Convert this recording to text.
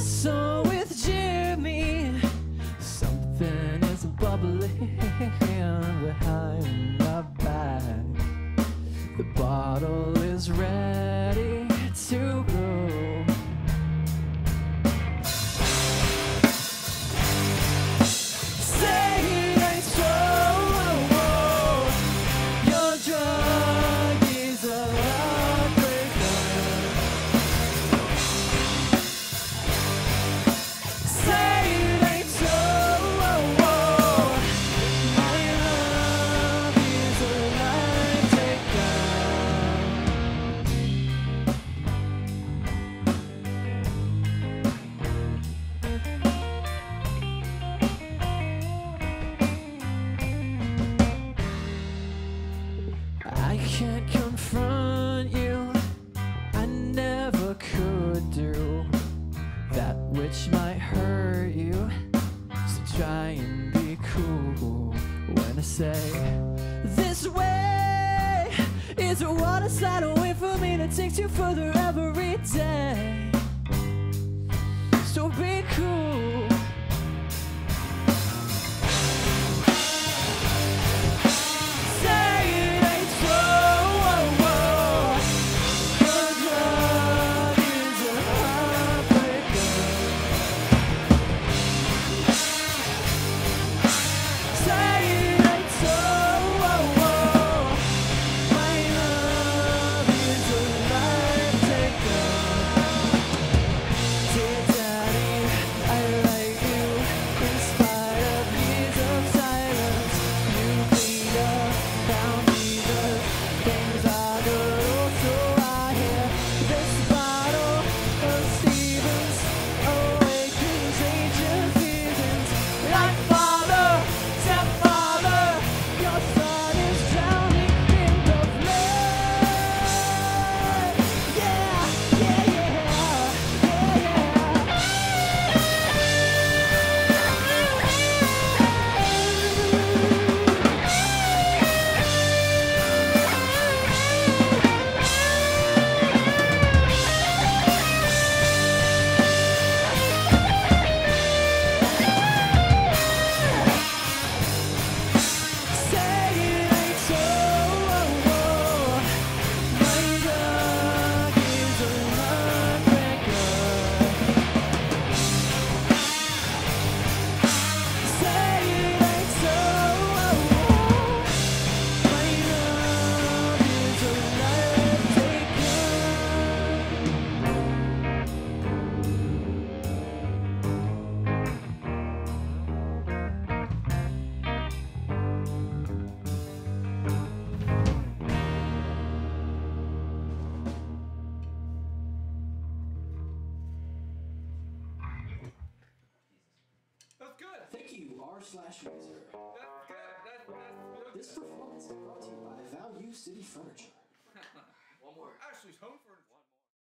song with Jimmy. Something is bubbling behind my back. The bottle is ready to go. Say it ain't so. Your drug is a heartbreaker. Say it ain't so. My love is a life taker. I can't confront you, I never could do that which might hurt you. So try and be cool when I say this way is a water slide away from me that takes you further every day. So be cool. Say it ain't so. Your drug is a heartbreaker. Say it ain't so. My love is a life taker. Dear Daddy, I write you in spite of years of silence. You cleaned up, found me the things I do. So I hear this bottle of Stevens awakens ancient feelings. Like father, stepfather, your son is drowning in the flood. Yeah, yeah, yeah, Say it ain't so. My drug is a heartbreaker. Say it ain't so. My love is a life taker. That's good. Thank you, r/Weezer. That's good. This performance is brought to you by Value City Furniture. One more. Ashley's Home Furniture.